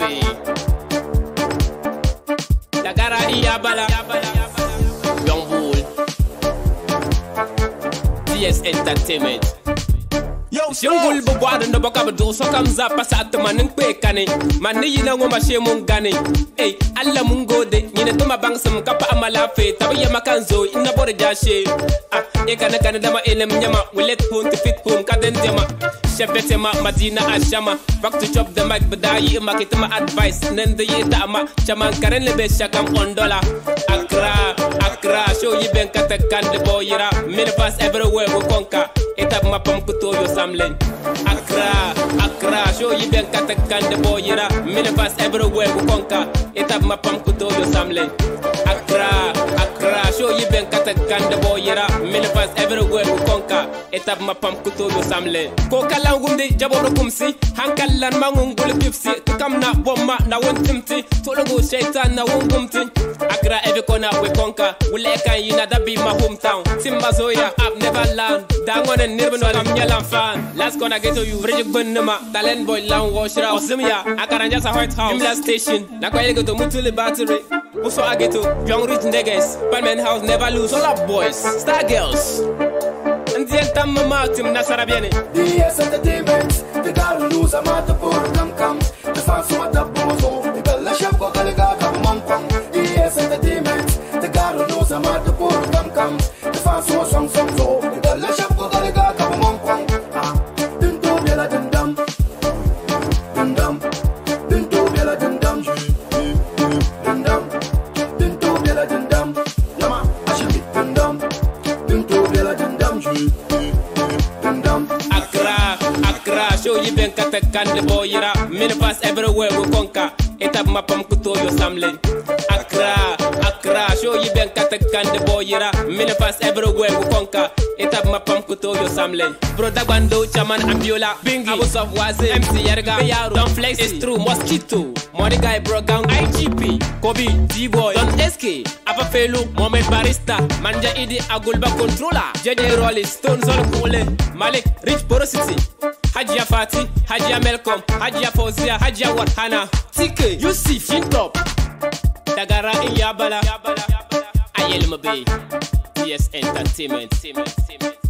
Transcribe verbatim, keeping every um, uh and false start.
be. Dagara iya bala. Young Bull. T S Entertainment. Shingul bu gwada no baka bu so kam za pasa atmanin pe kane manni yina ngo ma she mun gane eh Allah mun gode nyine tuma bang sam kapa amala fe tabiya makanzo inna bor jashe ah e kana kana dama elem nyama we let home to fit home kaden dema shebete ma madina ashama back to chop the mic badai market ma advice nen de yeta ma chaman karen lebe shakam on dollar Accra Accra show yi ben kata kande boyira minibus everywhere we conquer etap ma pam kuto yo samlen Accra Accra show yi ben kata kande boyira minibus everywhere we conquer etap ma pam kuto yo samlen Accra Accra show yi ben kata kande boyira minibus everywhere we conquer etap ma pam kuto yo samlen ko kala ngumde jaboro kumsi hankallan mangungul pipsi tukam na bomma na wontimti tologo shaitan na wongumti Accra every corner we conquer we like and you know that be my hometown Simba Zoya up never land dangon and nirban am nyalam fan last gonna get to you Bridget Bunama talent boy lang washra Osimia Akaranja sa White House Imla station na kwa ile go to Mutuli battery Uso ageto young rich niggas Palmen house never lose all up boys star girls and the tam mama tim nasara biene D S Entertainment the girl lose a mata por come come the fans so mata bozo the bella shop go galega come mom come D S Entertainment the girl lose a mata por come come the fans so song song so the bella shop go galega come mom come dun to bella dun dum dun dum dun to bella dun dum dun dum dun to bella dun dum yama ashibi dun dum dun to bella dun dum Accra, Accra, show you ben kata kande boyira minibus everywhere we conquer etap mapam kuto yo samlen Accra, Accra, show you ben kata kande boyira minibus everywhere we conquer etap mapam kuto yo samlen broda bando chaman ambiola bingi abus of waze M C Yerga Yaro Don Flex is true mosquito money guy bro gang I G P Kobe D-boy Don S K Afa Felu Mohamed Barista Manja Idi Agulba Controller J J Rollis Stone Zolo Kule Malik Rich Porosity Hajia Fati Hajia Melcom Hajia Fozia Hajia Warhana T K Yusuf Shintop Dagara Iyabala Ayel Mabe T S Entertainment